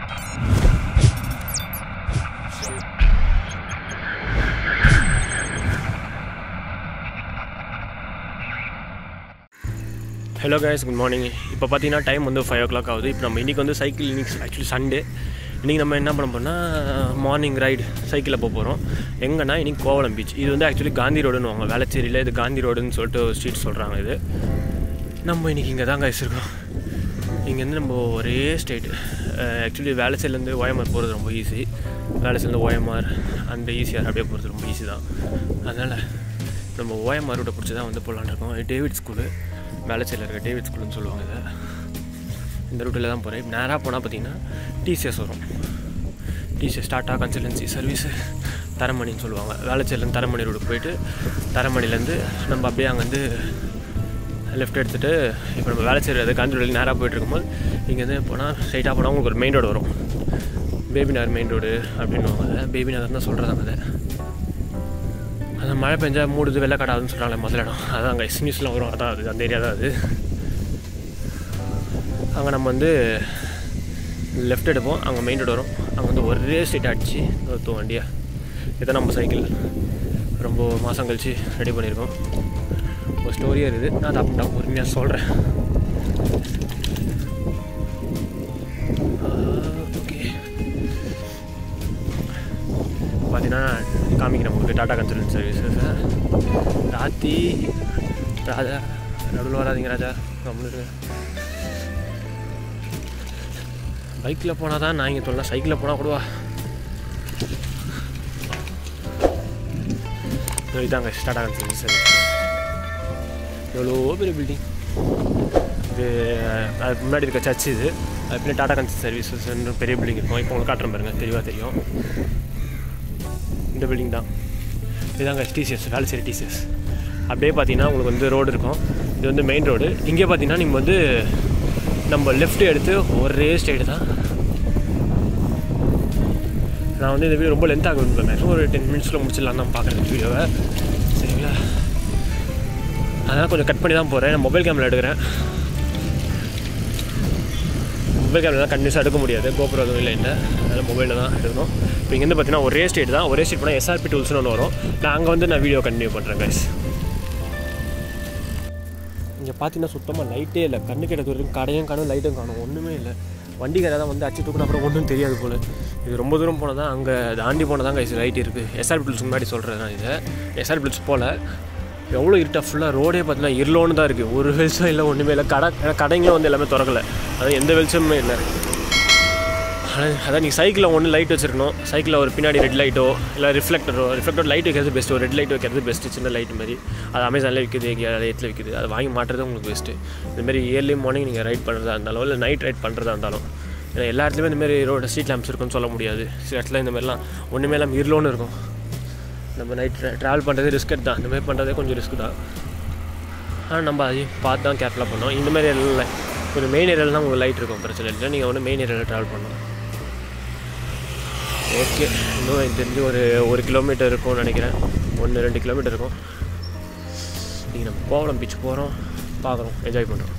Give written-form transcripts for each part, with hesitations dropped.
Hello guys, good morning. இப்போ பார்த்தீங்கன்னா time வந்து 5 o'clock ஆகுது. இப்போ நம்ம இன்றைக்கி வந்து சைக்கிள் ஆக்சுவலி சண்டே. இன்றைக்கி நம்ம என்ன பண்ண போனால் மார்னிங் ரைடு சைக்கிளில் போகிறோம். எங்கன்னா இன்றைக்கி கோவளம் பீச். இது வந்து ஆக்சுவலி காந்தி ரோடுன்னு வாங்க, வேளச்சேரியில் இது காந்தி ரோடுன்னு சொல்லிட்டு ஸ்ட்ரீட் சொல்கிறாங்க. இது நம்ம இன்றைக்கி இங்கே தான் guys இருக்கோம். இங்கேருந்து நம்ம ஒரே ஸ்டேட். ஆக்சுவலி வேளச்சேரிலேருந்து OMR போகிறது ரொம்ப ஈஸி. வேளச்சேரிலேருந்து OMR அந்த ECR அப்படியே போகிறது ரொம்ப ஈஸி தான். அதனால் நம்ம OMR ரூட்டை பிடிச்சி தான் வந்து போகலான்னு இருக்கோம். டேவிட் ஸ்கூலு, வேளச்சேரியில் இருக்க டேவிட் ஸ்கூல்னு சொல்லுவாங்க. இதை இந்த ரூட்டில் தான் போகிறேன். இப்போ நேராக போனால் பார்த்திங்கன்னா TCS வரும். TCS டாட்டா கன்சல்டன்சி சர்வீஸு தரமணின்னு சொல்லுவாங்க. வேளச்சேரிலேருந்து தரமணி ரோடுக்கு போயிட்டு தரமணிலேருந்து நம்ம அப்படியே அங்கேருந்து லெஃப்ட் எடுத்துகிட்டு இப்போ நம்ம வேளச்சேரி அது காந்தி ரோடில் நேராக போய்ட்டு இருக்கும்போது இங்கேருந்து போனால் ஸ்ட்ரைட்டாக போனால் உங்களுக்கு ஒரு மெயின் ரோடு வரும். பேபி நகர் மெயின் ரோடு அப்படின்னுவாங்க. அதை பேபி நகர் தான் சொல்கிறாங்க. அதை அந்த மழை பெஞ்சால் மூடுது வெள்ளக்காடாதுன்னு சொல்கிறாங்களே முதல் இடம். அதான் அங்கே நியூஸில் வரும். அதான் அது அந்த ஏரியா தான் அது. அங்கே நம்ம வந்து லெஃப்ட் எடுப்போம், அங்கே மெயின் ரோடு வரும். அங்கே வந்து ஒரே ஸ்ட்ரைட் அடிச்சு ஒருத்தோம் வண்டியாக. இதான் நம்ம சைக்கிள் ரொம்ப மாதம் கழித்து ரெடி பண்ணியிருக்கோம். ஒரு ஸ்டோரியாக இருக்குது, நான் அதை அப்படின்னா பொறுமையாக சொல்கிறேன். ஓகே, பார்த்தீங்கன்னா காமிக்கிறேன் உங்களுக்கு டாட்டா கன்சல்டன்சி சர்வீஸஸ். ராஜா நடுவில் வராதிங்க ராஜா, நம்மளுக்கு பைக்கில் போனால் தான் நான் இங்கே சொல்லலாம். சைக்கிளில் போனால் கூடவா. இதாங்க டாட்டா கன்சல்டன்சி சர்வீஸ். எவ்வளோ பெரிய பில்டிங் இது. அதுக்கு முன்னாடி இருக்க சர்ச் இது. அது பின்னாடி டாட்டா கன்சல்டன்சி சர்வீசஸ் பெரிய பில்டிங் இருக்கும். இப்போ உங்களுக்கு காட்டுறேன் பாருங்கள், தெளிவாக தெரியும். இந்த பில்டிங் தான் இதுதாங்க TCS, வேளச்சேரி TCS. அப்படியே பார்த்தீங்கன்னா உங்களுக்கு வந்து ரோடு இருக்கும். இது வந்து மெயின் ரோடு. இங்கே பார்த்தீங்கன்னா நீங்கள் வந்து நம்ம லெஃப்ட் எடுத்து ஒரே ஸ்ட்ரைட்டு தான். நான் வந்து இந்த வீடியோ ரொம்ப லென்த் ஆகுது, மேக்ஸிமம் ஒரு 10 minutes முடிச்சிடலாம் தான் பார்க்குறேன் வீடியோவை. சரிங்களா? அதனால் கொஞ்சம் கட் பண்ணி தான் போகிறேன். நான் மொபைல் கேமரா எடுக்கிறேன். மொபைல் கேமரா தான் கண்டினியூஸாக எடுக்க முடியாது, கோபுரம் எதுவும் இல்லை. அதனால் மொபைலில் தான் எடுக்கணும். இப்போ இங்கேருந்து பார்த்தீங்கன்னா ஒரே ஸ்டேட் தான். ஒரே ஸ்டேட் போனால் SRP டூல்ஸ்னு ஒன்று வரும். நான் அங்கே வந்து நான் வீடியோ கண்டினியூ பண்ணுறேன் guys. இங்கே பார்த்தீங்கன்னா சுத்தமாக லைட்டே இல்லை. கண்ணு கிட்ட தூரம் கடையும் காணும், லைட்டும் காணும், ஒன்றுமே இல்லை. வண்டி கடை தான் வந்து அச்சு தூக்கின அப்புறம் ஒன்றும் தெரியாது போல். இது ரொம்ப தூரம் போனால் தான், அங்கே தாண்டி போனால் தான் guys லைட் இருக்குது. SRP டூல்ஸ் முன்னாடி சொல்கிறேன் நான். இதை SRP டூல்ஸ் போல் எவ்வளோ இருட்டாக ஃபுல்லாக ரோடே பார்த்தீங்கன்னா இருளோன்னு தான் இருக்குது. ஒரு வெளிச்சம் இல்லை, ஒன்றுமே இல்லை. கடைங்களும் வந்து எல்லாமே திறக்கலை. அதாவது எந்த வெளிச்சமுமே இல்லை. அதான் நீங்கள் சைக்கிளில் ஒன்று லைட் வச்சுருக்கணும். சைக்கிளில் ஒரு பின்னாடி ரெட் லைட்டோ இல்லை ரிஃப்ளெக்டர் லைட் வைக்கிறது பெஸ்ட்டு. ஒரு ரெட் லைட் வைக்கிறது பெஸ்ட்டு. சின்ன லைட் மாதிரி அது அமேசானில் விற்குது, எத்தில் விற்குது. அதை வாங்கி மாட்டுறது உங்களுக்கு பெஸ்ட்டு. இந்தமாரி ஏர்லி மார்னிங் நீங்கள் ரைட் பண்ணுறதா இருந்தாலும் இல்லை நைட் ரைட் பண்ணுறதா இருந்தாலும். ஏன்னா எல்லா இடத்துலையுமே இந்தமாரி ரோடு ஸ்ட்ரீட் லேம்ப்ஸ் இருக்குன்னு சொல்ல முடியாது. சில இடத்துல இந்த மாதிரிலாம் ஒன்றுமே இல்லாமல் இருளோன்னு இருக்கும். நம்ம நைட் ட்ராவல் பண்ணுறது ரிஸ்க் தான். இந்தமாதிரி பண்ணுறதே கொஞ்சம் ரிஸ்க் தான். ஆனால் நம்ம அதையும் பார்த்து தான் கேர்ஃபுல்லாக பண்ணோம். இந்தமாதிரி இல்லை, ஒரு மெயின் ஏரியாவில் தான் உங்களுக்கு லைட் இருக்கும், பிரச்சனை இல்லை. நீங்கள் ஒன்று மெயின் ஏரியாவில் ட்ராவல் பண்ணணும். ஓகே, இன்னும் எனக்கு தெரிஞ்சு ஒரு கிலோமீட்டர் இருக்கும்னு நினைக்கிறேன். 1-2 கிலோமீட்டர் இருக்கும். நீங்கள் நம்ம கோவளம் பீச் போகிறோம், பார்க்குறோம், என்ஜாய் பண்ணுறோம்.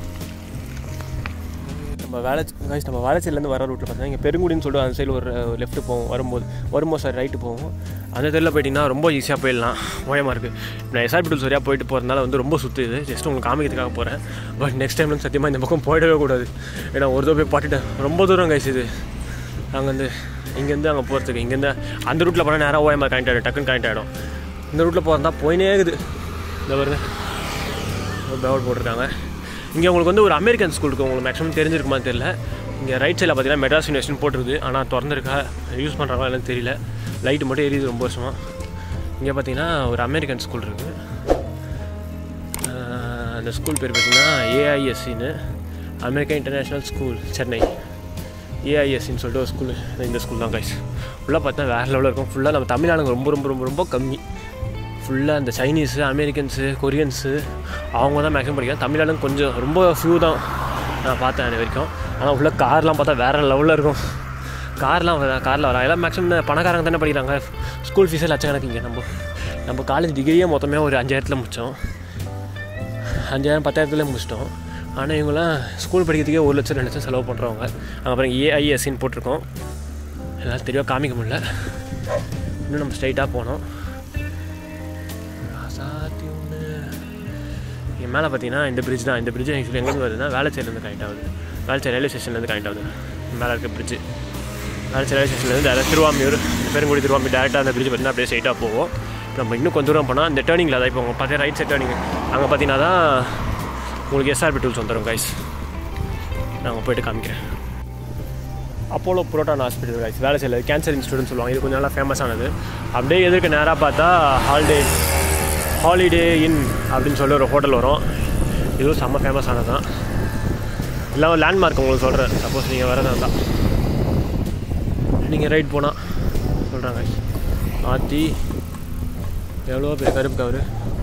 நம்ம வேளச்சேரிலேருந்து வர ரூட்டில் பார்த்தீங்கன்னா இங்கே பெருங்குடின்னு சொல்லிட்டு அந்த சைடில் ஒரு லெஃப்ட்டு போவோம். வரும்போது சார் ரைட்டு போவோம். அந்த தெருவில் போயிட்டிங்கன்னா ரொம்ப ஈஸியாக போயிடலாம். ஓயமாக இருக்குது. நான் SRP டூல்ஸ் சரியாக போயிட்டு போகிறதுனால வந்து ரொம்ப சுற்றுது. ஜஸ்ட் உங்களுக்கு காமிக்கிறதுக்காக போகிறேன். பட் நெக்ஸ்ட் டைம் வந்து சத்தியமாக இந்த பக்கம் போயிடவே கூடாது. ஏன்னா ஒரு தடவை போய் பாட்டுட்டேன். ரொம்ப தூரம் guys இது. அங்கேருந்து இங்கேருந்து அங்கே போகிறதுக்கு இங்கேருந்து அந்த ரூட்டில் போனால் நேராக OMR கனெக்ட் ஆகிடும், டக்குன்னு கனெக்ட் ஆகிடும். இந்த ரூட்டில் போகிறதா போயினே இருக்குது. இந்த வருது ஒரு பேவல் போட்டிருக்காங்க. இங்கே உங்களுக்கு வந்து ஒரு அமெரிக்கன் ஸ்கூல் இருக்குது. உங்களுக்கு மேக்ஸிமம் தெரிஞ்சிருக்குமான்னு தெரியல. இங்கே ரைட் சைடில் பார்த்தீங்கன்னா மெட்ராஸ் யூனிவர்சிட்டி போட்டுருக்குது. ஆனால் திறந்துருக்கா யூஸ் பண்ணுறாங்களா இல்லைன்னு தெரியல. லைட்டு மட்டும் எரியுது ரொம்ப வருஷமாக. இங்கே பார்த்தீங்கன்னா ஒரு அமெரிக்கன் ஸ்கூல் இருக்குது. அந்த ஸ்கூல் பேர் பார்த்தீங்கன்னா AISCன்னு, அமெரிக்கன் இன்டர்நேஷ்னல் ஸ்கூல் சென்னை. AISCன்னு சொல்லிட்டு ஒரு ஸ்கூலு. இந்த ஸ்கூல் தான் guys. ஃபுல்லாக பார்த்தா வேறு லெவலில் இருக்கும். ஃபுல்லாக நம்ம தமிழ்நாடுங்க ரொம்ப ரொம்ப ரொம்ப ரொம்ப கம்மி. ஃபுல்லாக அந்த சைனீஸு, அமெரிக்கன்ஸு, கொரியன்ஸு அவங்க தான் மேக்ஸிமம் படிக்கிறாங்க. தமிழ்நாடுங்க கொஞ்சம் ரொம்ப ஃபியூ தான் நான் பார்த்தேன் அது வரைக்கும். ஆனால் உள்ள கார்லாம் பார்த்தா வேறு லெவலில் இருக்கும். காரில் வராங்க. எல்லாம் மேக்ஸிமம் இந்த பணக்காரங்க தானே படிக்கிறாங்க. ஸ்கூல் ஃபீஸே லட்சக்கணக்கு. இங்கே நம்ம காலேஜ் டிகிரியே மொத்தமே ஒரு 5000 முடித்தோம். 5000 10,000 முடிச்சிட்டோம். ஆனால் இவங்களாம் ஸ்கூல் படிக்கிறதுக்கே 1 லட்சம் 2 லட்சம் செலவு பண்ணுறவங்க. அங்கே அப்புறம் ஏஐஎஸ்சின்னு போட்டிருக்கோம். எல்லாம் தெளிவாக காமிக்க முடியல. இன்னும் நம்ம ஸ்ட்ரைட்டாக போனோம். இங்கே மேலே பார்த்தீங்கன்னா இந்த பிரிட்ஜ் தான். இந்த பிரிட்ஜ் ஆக்சுவலி எங்கேருந்து வருதுன்னா வேளச்சேரிலேருந்து கனெக்ட் ஆகுது. வேளச்சேரி ரயில்வே ஸ்டேஷன்லேருந்து கனெக்ட் ஆகுது. மேலே இருக்க பிரிட்ஜு வேளச்சேரி ரயில்வே ஸ்டேஷன்லேருந்து டேரக்ட் திருவாமியூர், பெருங்குடி திருவாமியூர் டேரெக்டாக அந்த பிரிட்ஜ் பார்த்தீங்கன்னா அப்படியே ஸ்ட்ரைட்டாக போவோம். நம்ம இன்னும் கொஞ்சம் தூரம் போனால் இந்த டேர்னிங்கில் தான் இப்போ பார்த்தீங்கன்னா ரைட் சைட் டேர்னிங் அங்கே பார்த்தீங்கன்னா தான் உங்களுக்கு எஸ்ஆர்பி டூல்ஸ் வந்துடும் கைஸ். நாங்கள் போய்ட்டு காமிக்கிறேன். அப்போலோ புரோட்டான் ஹாஸ்பிட்டல் கைஸ் வேளச்சேரியில் கேன்சர் இன்ஸ்டியூட்னு சொல்லுவாங்க. இது கொஞ்சம் நல்லா ஃபேமஸானது. அப்படியே எதிர்க்கு நேராக பார்த்தா ஹாலிடே இன் அப்படின்னு சொல்லி ஒரு ஹோட்டல் வரும். இதுவும் செம்ம ஃபேமஸானது தான். எல்லாம் ஒரு லேண்ட்மார்க் உங்களுக்கு சொல்கிறேன். சப்போஸ் நீங்கள் வரதா இருந்தால் நீங்கள் ரைட் போனால் சொல்கிறாங்க. ஆத்தி எவ்வளோ பெரிய கருப்பு கவர்.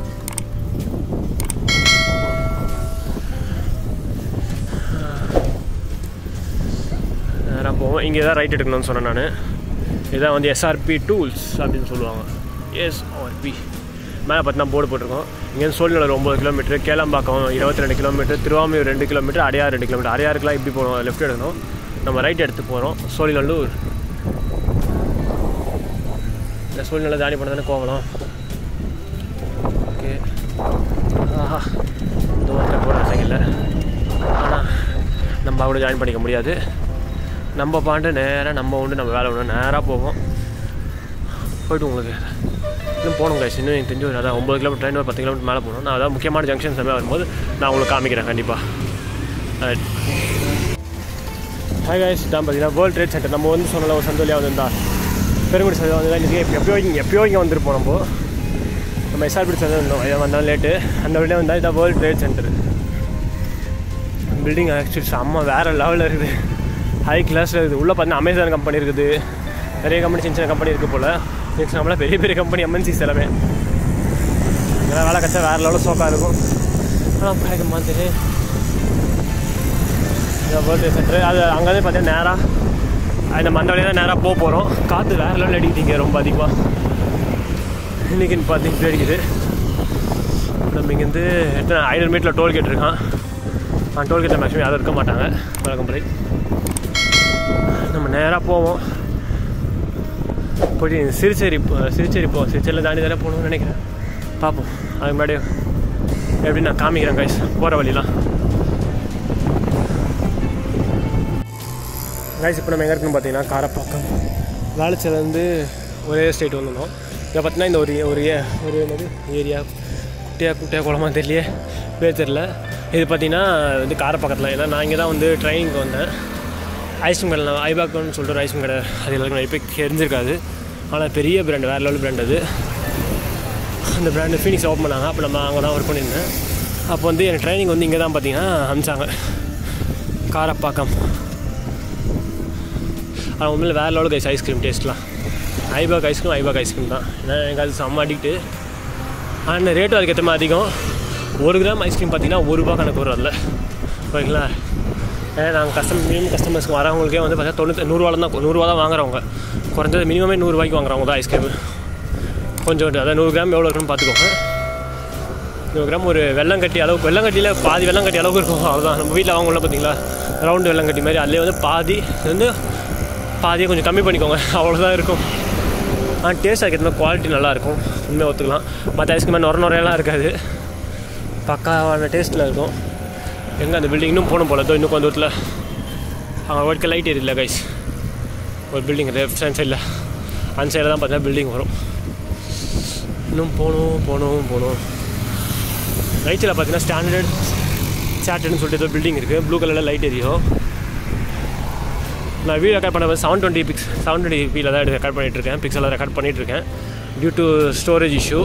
நேராக போவோம். இங்கே தான் ரைட் எடுக்கணும்னு சொன்னேன் நான். இதுதான் வந்து எஸ்ஆர்பி டூல்ஸ் அப்படின்னு சொல்லுவாங்க. எஸ்ஆர்பி மேலே பார்த்தீங்கன்னா போர்டு போட்டிருக்கோம். இங்கேருந்து Sholinganallur 9 kilometre, Kelambakkam 22 kilometre, Thiruvanmiyur 2 kilometre, Adyar 2 kilometre. அடையாருக்குலாம் இப்படி போகணும், லெஃப்ட் எடுக்கணும். நம்ம ரைட் எடுத்து போகிறோம். சோழிநல்லூர் இந்த சோழிநல்லூர் தாண்டி போனால் தானே கோவலம். ஓகே ஆஹா தூரத்தை போகிற சைக்கிளில். ஆனால் நம்ம கூட ஜாயின் பண்ணிக்க முடியாது. நம்ம பாண்டு நேராக நம்ம உண்டு நம்ம வேலை ஒன்று நேராக போவோம். போய்ட்டு உங்களுக்கு இன்னும் போகணும் கைஸ். இன்னும் எனக்கு தெரிஞ்சு அதான் 9 கிலோமீட்டர் ட்ரெயின் 10 கிலோமீட்டர் மேலே போகணும். நான் அதான் முக்கியமான ஜங்ஷன்ஸ் எல்லாமே வரும்போது நான் உங்களுக்கு காமிக்கிறேன் கண்டிப்பாக. ஹாய் கைஸ், தான் பார்த்தீங்கன்னா வேர்ல்டு ட்ரேட் சென்டர். நம்ம வந்து சொன்ன ஒரு சந்தோலியாக வந்திருந்தா பெருங்குடி சந்தை வந்து இன்றைக்கி எப்பயோ இங்கே வந்திருப்போம். நம்ம எஸ்ஆர்பி சந்தை வந்தாலும் லேட்டு. அந்த வழியாக வந்தால் இதான் world trade centre. Building actually செம்ம வேறு லெவலில் இருக்குது. ஹை கிளாஸில் இருக்குது. உள்ளே பார்த்தீங்கன்னா அமேசான் கம்பெனி இருக்குது. நிறைய கம்பெனி சின்ன சின்ன கம்பெனி இருக்குது போல். நம்மளாம் பெரிய பெரிய கம்பெனி எம்என்சிஸ் எல்லாமே. இதெல்லாம் வேலை கச்சா வேறு லெவலில் சோக்காக இருக்கும். ஆனால் பார்க்க மாதிரி வேர்ல்டு சென்டர் அது அங்கே பார்த்தீங்கன்னா நேராக அந்த மந்த வழியாக தான் நேராக போக போகிறோம். காற்று வேறு லெவலில் அடிக்கிட்டீங்க ரொம்ப அதிகமாக. இன்றைக்கின்னு பார்த்தீங்கன்னா அடிக்குது. நம்ம இங்கேருந்து எத்தனை 500 மீட்டரில் டோல்கேட் இருக்கான். டோல்கேட்டில் மேக்ஸிமம் யாரும் இருக்க மாட்டாங்க. வழக்கம் போய் நம்ம நேராக போவோம். போய்ட்டு சிறுச்சேரி போவோம். சிறுச்சேரியில் தாண்டி தானே போகணும்னு நினைக்கிறேன். பார்ப்போம். அதுக்கு முன்னாடி எப்படி நான் காமிக்கிறேன் கைஸ் போகிற வழிலாம். கைஸ் இப்போ நம்ம எங்கே இருக்குன்னு பார்த்தீங்கன்னா காரப்பாக்கம். வேளச்சேரிலேருந்து ஒரே ஸ்டேட் வந்துருந்தோம். இதை பார்த்தீங்கன்னா இந்த ஒரு என்னது ஏரியா குட்டியாக குளமாக தெரியலையே பேர் தெரியல. இது பார்த்தீங்கன்னா வந்து காரப்பாக்கத்தில். ஏன்னா நான் இங்கே தான் வந்து ட்ரைனிங்க்கு வந்தேன். ஐஸ்கிரீம் கடை ஐபாக்குன்னு சொல்லிட்டு ஒரு ஐஸ்கிரீம் கடை. அது எல்லாருக்கும் நிறைய பேர் தெரிஞ்சிருக்காது. ஆனால் பெரிய பிராண்டு, வேறு லெவல் பிராண்ட் அது. அந்த பிராண்டு ஃபீனிக்ஸ் ஓப்பன் பண்ணாங்க. அப்போ நம்ம அங்கே தான் ஒர்க் பண்ணியிருந்தேன். அப்போ வந்து எனக்கு ட்ரைனிங் வந்து இங்கே தான் பார்த்தீங்கன்னா அனுப்பிச்சாங்க. காரப்பாக்கம். ஆனால் உண்மையில் வேறு லெவலுக்கு ஐஸ்கிரீம் டேஸ்ட்லாம். ஐபாக் ஐஸ்கிரீம் தான். ஏன்னா எனக்கு அது செம்ம அடிக்ட்டு. ஆனால் ரேட்டும் அதுக்கேற்ற மாதிரி அதிகம். 1 கிராம் ஐஸ்கிரீம் பார்த்தீங்கன்னா ₹1 கணக்கு வரும் அதில். ஓகேங்களா? ஏன்னா நாங்கள் மினிமம் கஸ்டமர்ஸ்க்கு வரவங்களுக்கே வந்து பார்த்தீங்கன்னா ₹100 தான் வாங்குறவங்க. குறைஞ்சது மினிமமே ₹100 வாங்குறவங்க தான் ஐஸ்கிரீமு. கொஞ்சம் அதான் 100 கிராம் எவ்வளோ இருக்குன்னு பார்த்துக்கோங்க. 100 கிராம் ஒரு வெள்ளங்கட்டி அளவுக்கு, வெள்ளங்கட்டியில் பாதி வெள்ளங்கட்டி அளவுக்கு இருக்கும். அவ்வளோதான். நம்ம வீட்டில் வாங்கல பார்த்தீங்களா ரவுண்டு வெள்ளங்கட்டி மாதிரி. அதிலே வந்து பாதியை கொஞ்சம் கம்மி பண்ணிக்கோங்க. அவ்வளோதான் இருக்கும். ஆனால் டேஸ்ட் அதுக்கேற்ற மாதிரி குவாலிட்டி நல்லாயிருக்கும். உண்மையாக ஒத்துக்கலாம். மற்ற ஐஸ்கிரீம் நுரையெல்லாம் இருக்காது. பக்காவான டேஸ்ட்டில் இருக்கும். எங்கே அந்த பில்டிங் இன்னும் போகணும் போல. இன்னும் கொஞ்சம் தூரத்தில் அங்கே ஒயிட் லைட் ஏரியில்லை கைஸ். ஒரு பில்டிங் லெஃப்ட் சைடில் அந்த சைடில் தான் பார்த்தீங்கன்னா பில்டிங் வரும். இன்னும் போகணும். ரைட் சைடில் பார்த்தீங்கன்னா ஸ்டாண்டர்ட் சார்ட்டர்னு சொல்லிட்டு ஏதோ பில்டிங் இருக்குது. ப்ளூ கலரில் லைட் எரியும். நான் வீடியோ ரெக்கார்ட் பண்ண 720p தான் ரெக்கார்ட் பண்ணிகிட்ருக்கேன். பிக்சலில் ரெக்கார்ட் பண்ணிகிட்ருக்கேன். Due to storage issue.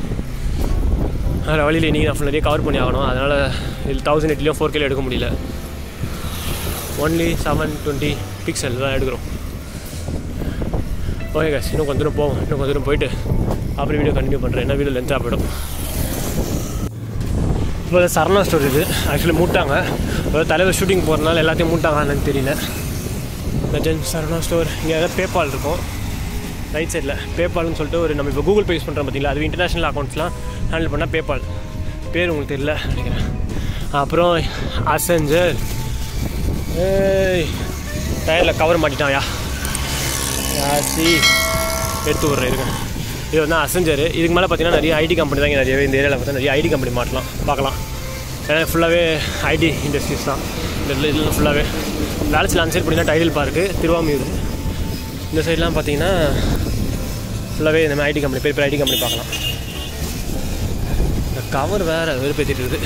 அதில் வழியில் நீங்கள் நான் நிறைய கவர் பண்ணி ஆகணும். அதனால் இதில் 1080 4K எடுக்க முடியல. ஒன்லி 720 பிக்சல் தான் எடுக்கிறோம். ஓகே காஸ், இன்னும் கொஞ்சம் தூரம் போவோம். இன்னும் கொஞ்சம் தூரம் போயிட்டு அப்புறம் வீடியோ கண்டினியூ பண்ணுறேன். என்ன வீடியோ லென்த்தாக போய்டும். இப்போ சரணா ஸ்டோர் இது ஆக்சுவலி மூட்டாங்க. ஒரு தலைவர் ஷூட்டிங் போகிறதுனால எல்லாத்தையும் மூட்டாங்கன்னு தெரியல. லெஜண்ட் சரணா ஸ்டோர். இங்கே ஏதாவது பேபால் இருக்கும் ரைட் சைடில். பேபால்னு சொல்லிட்டு ஒரு நம்ம இப்போ கூகுள் பே யூஸ் பண்ணுறோம் பார்த்தீங்களா, அது இன்டர்நேஷ்னல் அக்கௌண்ட்ஸ்லாம் ஹேண்டில் பண்ணால் பேபால். பேர் உங்களுக்கு தெரியல நினைக்கிறேன். அப்புறம் அசெஞ்சர் டயரில் கவர் மாட்டிட்டான்யா யாசி எடுத்து விட்றேன் இருக்கேன். இது வந்து அசெஞ்சரு. இதுக்கு மேலே பார்த்தீங்கன்னா நிறைய ஐடி கம்பெனி தான் நிறையவே இந்த ஏரியாவில் பார்த்தா நிறைய ஐடி கம்பெனி மாட்டலாம் பார்க்கலாம். ஏன்னா ஃபுல்லாகவே ஐடி இண்டஸ்ட்ரீஸ் தான் இந்த இதில் ஃபுல்லாகவே. வேலைச்சில் அந்த சைடு பார்த்தீங்கன்னா டைடல் பார்க்கு திருவாமியூர். இந்த சைட்லாம் பார்த்தீங்கன்னா ஃபுல்லாகவே இந்த மாதிரி ஐடி கம்பெனி பெரிய பெரிய ஐடி கம்பெனி பார்க்கலாம். இந்த கவர் வேறு வெறுப்பேற்றிட்டு இருக்குது.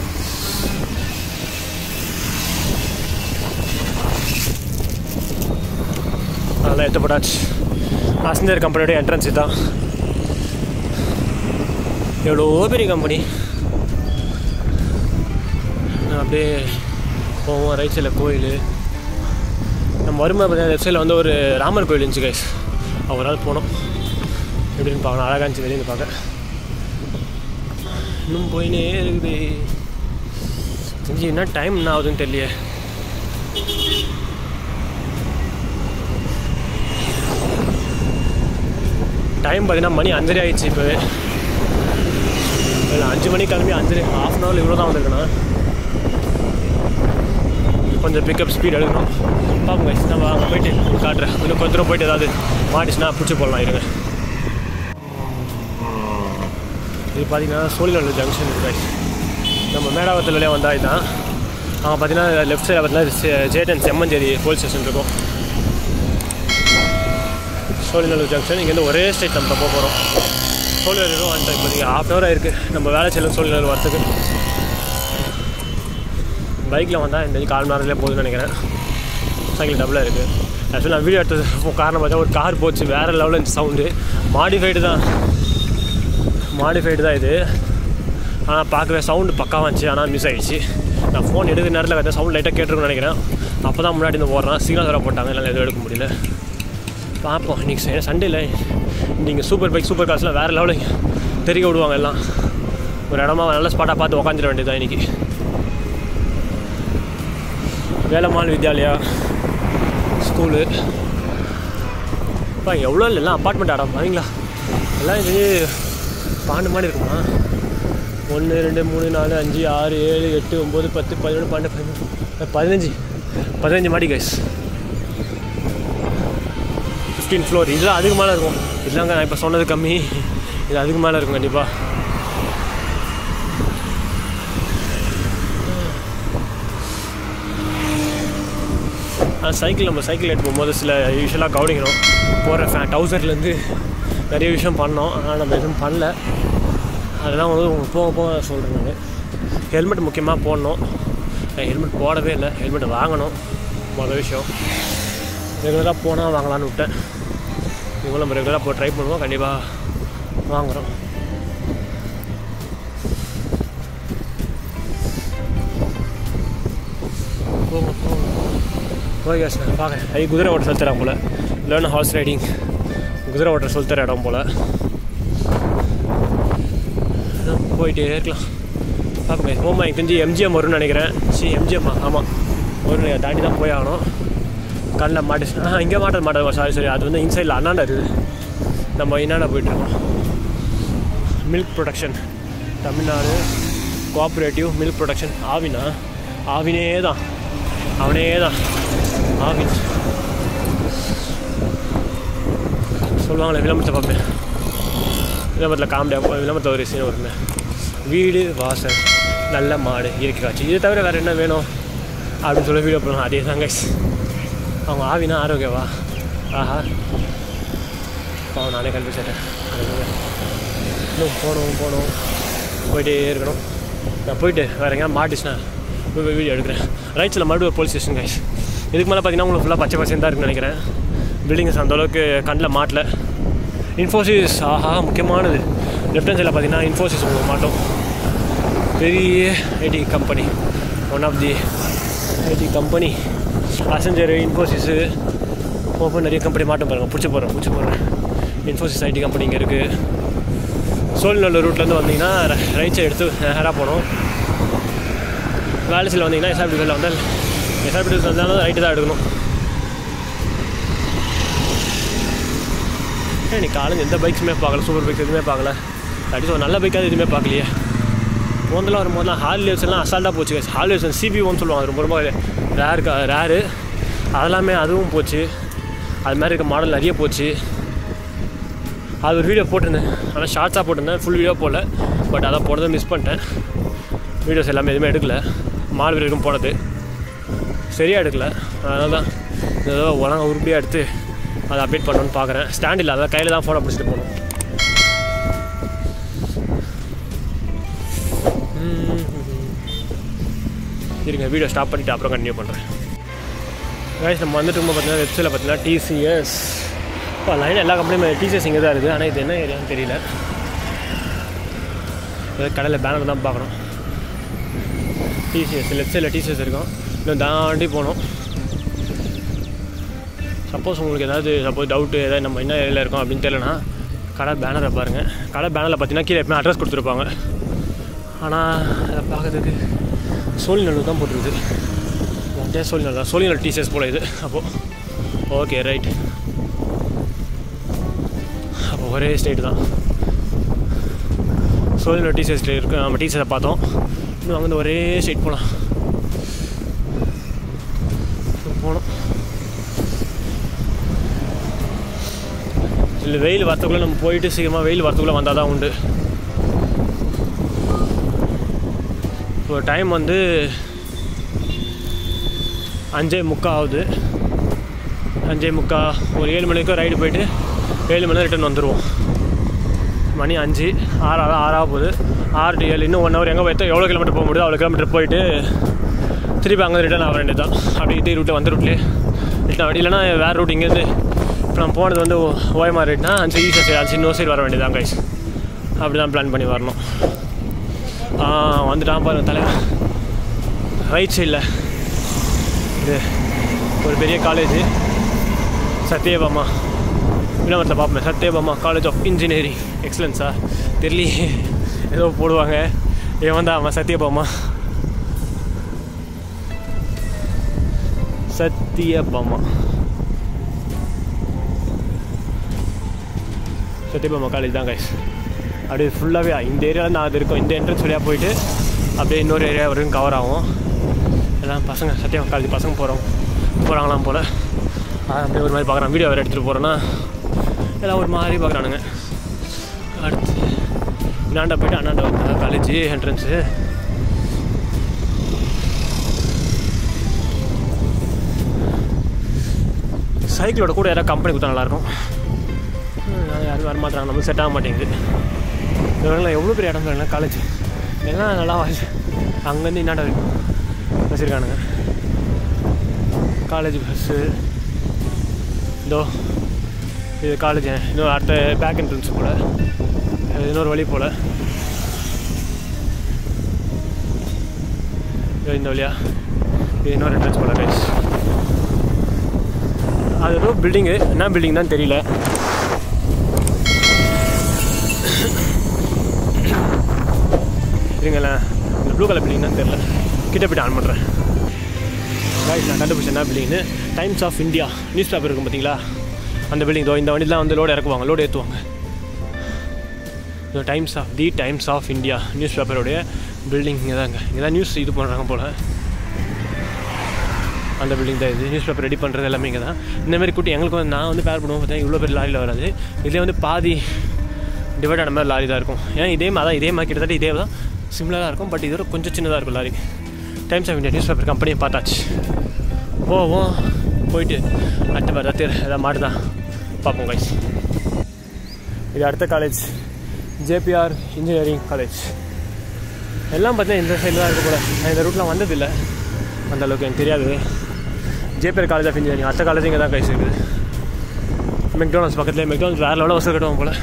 அதெல்லாம் எடுத்துப்பட்டாச்சு. அசெஞ்சர் கம்பெனியோட என்ட்ரன்ஸ் தான். எவ்வளோ பெரிய கம்பெனி. அப்படியே போவோம். ரைட் சைடில் கோயில். நம்ம வரும்போது பார்த்தீங்கன்னா லெஃப்ட் சைடில் வந்து ஒரு ராமர் கோயில் இருந்துச்சு கைஸ். ஒரு நாள் போனோம். எப்படின்னு பார்க்கணும். அழகாக இருந்துச்சு வெளியே பார்க்க. இன்னும் போயினே இருக்குது. தெரிஞ்சு என்ன டைம் என்ன ஆகுதுன்னு தெரியலையே. டைம் பார்த்தீங்கன்னா மணி 5:30 ஆகிடுச்சு. இப்போவே இல்லை 5 மணிக்கு கிளம்பி 5:30 ½ அன் ஹவரில் இவ்வளோ தான் வந்துருக்குண்ணா. கொஞ்சம் பிக்கப் ஸ்பீட் எடுக்கணும். பார்ப்போங்க. நம்ம அங்கே போயிட்டு காட்டுறேன். இன்னும் கொஞ்சம் தூரம் போயிட்டு ஏதாவது மாட்டிச்சுன்னா பிடிச்சி போடலாம். இருங்க. இது பார்த்தீங்கன்னா சோழிநல்லூர் ஜங்ஷன் இருக்கு. நம்ம மேடாவரத்துலேயே வந்தால் இதுதான். அங்கே பார்த்தீங்கன்னா லெஃப்ட் சைடில் பார்த்தீங்கன்னா ஜேடன் செம்மஞ்சேரி போலீஸ் ஸ்டேஷன் இருக்கும். சோழிநல்லூர் ஜங்ஷன். இங்கேருந்து ஒரே ஸ்ட்ரைட் நம்ம போக போகிறோம். சோழிநல்லூர் வந்துட்டோம். இப்போதைக்கு ½ அன் ஹவர் ஆயிருக்கு நம்ம வேலை செல்லும் சோழிநல்லூர் வரத்துக்கு. பைக்கில் வந்தால் இந்த 1/4 மணி நேரத்துலேயே போகுதுன்னு நினைக்கிறேன். சைக்கிள் டபுளாக இருக்குது. ஆக்சுவலி நான் வீடியோ எடுத்தது காரணம் பார்த்தா ஒரு கார் போச்சு. வேறு லெவலில் இருந்துச்சு சவுண்டு. மாடிஃபைடு தான் இது. ஆனால் பார்க்கவே சவுண்டு பக்காவாக இருந்துச்சு. ஆனால் மிஸ் ஆகிடுச்சு. நான் ஃபோன் எடுக்கிற நேரத்தில் பார்த்தா சவுண்ட் லைட்டாக கேட்டிருக்குன்னு நினைக்கிறேன். அப்போ தான் முன்னாடி இருந்து ஓடுறேன். சிக்னல் வேறு போட்டாங்க. எல்லாம் எதுவும் எடுக்க முடியல. பார்ப்போம். இன்றைக்கி சண்டேல நீங்கள் சூப்பர் பைக் சூப்பர் கார்ஸ்லாம் வேறு லெவலில் தெரிக்க விடுவாங்க. எல்லாம் ஒரு இடமா நல்ல ஸ்பாட்டாக பார்த்து உக்காந்துட வேண்டியது இன்றைக்கி. வேலம்மாள் வித்யாலயா ஸ்கூலு. இப்போ எவ்வளோ இல்லை எல்லாம் அப்பார்ட்மெண்ட் இடம் பாருங்களா. எல்லாம் இது 12 மாடி இருக்குமா? 1 2 3 4 5 6 7 8 9 10 11 12 15 மாடி கைஸ். 15 ஃப்ளோர். இதெல்லாம் அதுக்கு மேலே இருக்கும். இல்லைங்க நான் இப்போ சொன்னது கம்மி. இது அதுக்கு மேலே இருக்கும் கண்டிப்பாக. நம்ம சைக்கிள் எடுத்து போகும்போது சில யூஸ்வலாக கவனிக்கணும். போகிற டவுசர்லேருந்து நிறைய விஷயம் பண்ணோம். ஆனால் நம்ம எதுவும் பண்ணல. அதெல்லாம் வந்து போக சொல்கிறேன். நான் ஹெல்மெட் முக்கியமாக போடணும். நான் ஹெல்மெட் போடவே இல்லை. ஹெல்மெட் வாங்கணும் மொதல் விஷயம். ரெகுலராக போனால் வாங்கலான்னு விட்டேன். இவங்களும் நம்ம ரெகுலராக ட்ரை பண்ணுவோம். கண்டிப்பாக வாங்குகிறோம். ஓகே சார் பார்க்க குதிரை ஓட்ட சொல்லி தரான் போல். இல்லைன்னா ஹார்ஸ் ரைடிங் குதிரை ஓட்ட சொல்லி தர இடம் போல். போயிட்டே இருக்கலாம். பார்ப்போங்க. போமா எனக்கு தெரிஞ்சு எம்ஜிஎம் வரும்னு நினைக்கிறேன். எம்ஜிஎம்மா ஆமாம் ஒரு தாண்டி தான் போய் ஆகணும். கண்ணில் மாட்டுச்சுன்னா இங்கே மாட்டாது. சாரி அது வந்து இன்சைடில் அண்ணாண்டா இருக்குது. நம்ம என்னாண்டா போயிட்டுருக்கோம். Milk production Tamil Nadu cooperative milk production. ஆவினே தான் ஆவின் சொல்லுவாங்களே. விளம்பரத்தை பார்ப்பேன். விளம்பரத்தில் காமெடியாக விளம்பரத்தில் ஒரு சீன் வருமே. வீடு வாசல் நல்ல மாடு இயற்கை காட்சி. இதை தவிர வேறு என்ன வேணும் அப்படின்னு சொல்லி வீடியோ போடணும். அதே தான் கைஸ். அவங்க ஆவினா ஆரோக்கியவா? ஆஹா பாவம் நானே கல்வி சேர்த்தேன். இன்னும் போகணும் போயிட்டே இருக்கணும். நான் போயிட்டு வேறு எங்கேயா மாட்டிச்சுன்னா போய் வீடியோ எடுக்கிறேன். ரைட் சைடில் மறுபடியும் ஒரு போலீஸ் ஸ்டேஷன் கைஸ். இதுக்கு மேலே பார்த்தீங்கன்னா உங்களுக்கு ஃபுல்லாக பச்சை பசங்க தான் இருக்குன்னு நினைக்கிறேன். பில்டிங்ஸ் அந்தளவுக்கு கண்ணில் மாட்டல. இன்ஃபோசிஸ் ஆஹா முக்கியமானது. லெஃப்ட் ஹேண்ட் சைடில் பார்த்தீங்கன்னா இன்ஃபோசிஸ் உங்களுக்கு மாட்டோம். பெரிய IT company. One of the IT company. Accenture Infosys open நிறைய கம்பெனி மாட்டம் பாருங்கள். பிடிச்சி போடுறேன். இன்ஃபோசிஸ் ஐடி கம்பெனி இங்கே இருக்குது. சோழிநல்லூர் ரூட்லேருந்து வந்தீங்கன்னா ரைட் சைடு எடுத்து நேராக போகணும். வேலைசில் வந்தீங்கன்னா எஸ்ஆர்பிடியில் வந்தாலும் ரைட்டு தான் எடுக்கணும். நீ காலேஜ் எந்த பைக்ஸுமே பார்க்கல. சூப்பர் பைக்ஸ் எதுவுமே பார்க்கல. அட்லீஸ்ட் ஒரு நல்ல பைக்காவது எதுவுமே பார்க்கலையே. போந்தெல்லாம் வரும்போதுலாம் ஹார்லி டேவிட்சன்லாம் அசால்ட்டாக போச்சு கைஸ். ஹார்லி டேவிட்சன் CB1 சொல்லுவாங்க, ரொம்ப ரொம்ப ரேரு. அதெல்லாமே அதுவும் போச்சு. அது மாதிரி இருக்க மாடல் நிறைய போச்சு. அது ஒரு வீடியோ போட்டிருந்தேன், ஆனால் ஷார்ட்ஸாக போட்டிருந்தேன், ஃபுல் வீடியோ போடல. பட் அதை போடுறதை மிஸ் பண்ணிட்டேன். வீடியோஸ் எல்லாமே எதுவுமே எடுக்கலை. மால் வரைக்கும் போனது சரியாக எடுக்கலை. அதனால தான் ஏதோ ஒழுங்காக உருப்படியாக எடுத்து அதை அப்டேட் பண்ணணும்னு பார்க்குறேன். ஸ்டாண்ட் இல்லை, அதான் கையில் தான் ஃபோனை பிடிச்சிட்டு போகணும். சரிங்க, வீடியோ ஸ்டாப் பண்ணிவிட்டு அப்புறம் கண்டினியூ பண்ணுறேன். கைஸ் நம்ம வந்துட்டு பார்த்தீங்கன்னா வெப்சைட்டில் பார்த்தீங்கன்னா TCS இப்போ லைனில் எல்லா கம்பெனியுமே TCS இங்கே தான் இருக்குது. ஆனால் இது என்ன ஏரியான்னு தெரியல. ஏதாவது கடையில் பேனர் தான் பார்க்கணும். TCS லெஃப்ட் சைடில் TCS இருக்கும். இன்னும் தாண்டி போகணும். சப்போஸ் உங்களுக்கு ஏதாவது டவுட்டு ஏதாவது நம்ம என்ன ஏரியாவில் இருக்கோம் அப்படின்னு தெரியலனா கடை பேனரை பாருங்கள். கடை பேனரில் பார்த்தீங்கன்னா கீழே எப்பவுமே அட்ரஸ் கொடுத்துருப்பாங்க. ஆனால் அதை பார்க்கறதுக்கு சோழிநல்லூர் தான் போட்டிருக்குது. சோழிநல்லூர் தான், சோழிநல்லூர் TCS போல் இது. அப்போது ஓகே ரைட், அப்போ ஒரே ஸ்டேட்டு தான். சோழிநல்லூர் TCS இருக்குது. நம்ம TCS பார்த்தோம். இன்னும் அங்கேருந்து ஒரே ஸ்ட்ரெயிட் போகலாம். இல்லை வெயில் வரத்துக்குள்ளே நம்ம போயிட்டு சீக்கிரமாக வெயில் வரத்துக்குள்ளே வந்தால் தான் உண்டு. இப்போ டைம் வந்து 5:45 ஆகுது. 5:45 ஒரு 7 மணிக்கும் ரைடு போயிட்டு 7 மணி ரிட்டன் வந்துடுவோம். மணி 5 6 போகுது. 6 to 7 இன்னும் 1 hour. எங்கே போய்த்தோ எவ்வளோ கிலோமீட்டர் போக முடியுதோ அவ்வளோ கிலோமீட்டர் போயிட்டு திருப்பி அங்கே ரிட்டன் ஆக வேண்டியது தான். அப்படி இதே ரூட்டில் வந்த ரூட்லேயே ரிட்டன். இல்லைனா வேறு ரூட் இங்கேருந்து இப்போ நம்ம போனது வந்து OMR ரேட்னா அந்த ஈஸியாக சைடு அது இன்னொரு சைடு வர வேண்டியதான் கைஸ். அப்படி தான் பிளான் பண்ணி வரணும். வந்துட்டான் பாருங்க தலைவர். ரைட் சைடில் இது ஒரு பெரிய காலேஜ், சத்யபாமா விளம்பரத்தில் பார்ப்பேன். சத்யபாமா காலேஜ் ஆஃப் இன்ஜினியரிங் எக்ஸலன்ஸா தெரியலையே, ஏதோ போடுவாங்க. ஏன் தான் அவன் சத்யபாமா சத்யபாமா காலேஜ் தான் கைஸ். அப்படியே ஃபுல்லாகவே இந்த ஏரியாவில் தான் அது இருக்கும். இந்த என்ட்ரன்ஸ் வழியாக போயிட்டு அப்படியே இன்னொரு ஏரியா வரைக்கும் கவர் ஆகும். எல்லாம் பசங்க சத்யபாமா காலேஜ் பசங்க போகிறாங்களாம் போல். அப்படியே ஒரு மாதிரி பார்க்குறான். வீடியோ வேறு எடுத்துகிட்டு போகிறோன்னா எல்லாம் ஒரு மாதிரி பார்க்குறானுங்க. அடுத்து அண்ணாண்டா போய்ட்டு அண்ணாண்டா காலேஜ் என்ட்ரன்ஸு. சைக்கிளோட கூட யாராவது கம்பெனி கொடுத்தா நல்லாயிருக்கும். யாரும் வரமாட்டாங்க, நம்மளுக்கு செட் ஆக மாட்டேங்குது. இவங்களாம் எவ்வளோ பெரிய இடம் இல்லை காலேஜ் எல்லாம் நல்லா வாசி. அங்கேருந்து இன்னாண்டா வச்சுருக்கானுங்க காலேஜ் பஸ்ஸு. இதோ இது காலேஜ். இன்னும் அடுத்த பேக் என்ட்ரன்ஸ் போல் இன்னொரு வழி போல். இந்த வழியா இது இன்னொரு என்ட்ரன்ஸ் போல் கைஸ். அது ஏதோ பில்டிங்கு, என்ன பில்டிங் தான் தெரியல. இருங்களேன், இந்த ப்ளூ கலர் பில்டிங் தான் தெரியல. கிட்ட போய்ட்டு ஆன் பண்ணுறேன் கைஸ். நான் கண்டுபிடிச்சேன் என்ன பில்டிங்னு. Times of India newspaper இருக்கும் பார்த்தீங்களா, அந்த பில்டிங். இந்த வண்டிலாம் வந்து லோடு இறக்குவாங்க, லோடு ஏற்றுவாங்க. டைம்ஸ் ஆஃப் இந்தியா நியூஸ் பேப்பரோடைய பில்டிங் இங்கே தாங்க. இங்கே தான் நியூஸ் இது பண்ணுறாங்க போல். அந்த பில்டிங் தான் இது. நியூஸ் பேப்பர் ரெடி பண்ணுறது எல்லாமே இங்கே தான். இந்தமாதிரி கூட்டி எங்களுக்கு வந்து நான் வந்து பேர் பண்ணுவோம் பார்த்தீங்கன்னா இவ்வளோ பேர் லாரியில் வராது. இதே வந்து பாதி டிவைட் ஆன மாதிரி லாரி தான் இருக்கும். ஏன்னா இதே மாதிரி கிட்டத்தட்ட இதே தான் சிம்லராக இருக்கும். பட் இதோட கொஞ்சம் சின்னதாக இருக்கும் lorry. Times of India newspaper கம்பெனியை பார்த்தாச்சு. போவோம், போயிட்டு அடுத்த பேர் எதாவது மாட்டு தான் பார்ப்போம் கைஸ். இது அடுத்த காலேஜ் JPR இன்ஜினியரிங் காலேஜ். எல்லாம் பார்த்தீங்கன்னா இந்த சைடில் தான் இருக்க போல. நான் இந்த ரூட்லாம் வந்ததில்லை, அந்தளவுக்கு எனக்கு தெரியாது. JPR காலேஜ் ஆஃப் இன்ஜினியரிங் அடுத்த காலேஜ் இங்கே தான் கைஸ் இருக்குது. மெக்டானல்ஸ் பக்கத்தில். மெக்டானல்ஸ் வேறு லெவலில் வசூல் கட்டுவோம் போல்.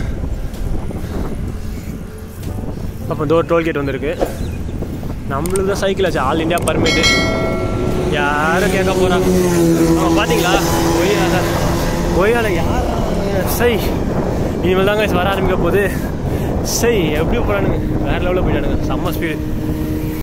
அப்போ இந்த ஒரு டோல்கேட் வந்துருக்கு. நம்மளுக்கு தான் சைக்கிள் ஆச்சு. All India permit. யாரும் கேட்க போகிறாங்க. பார்த்தீங்களா கொய்யால யார் சை இனிமேல் தாங்க வர ஆரம்பிக்க போகுது. சை எப்படி போகிறானுங்க, வேறு லெவலில் போயிட்டானுங்க. செம்ம ஸ்பீடு.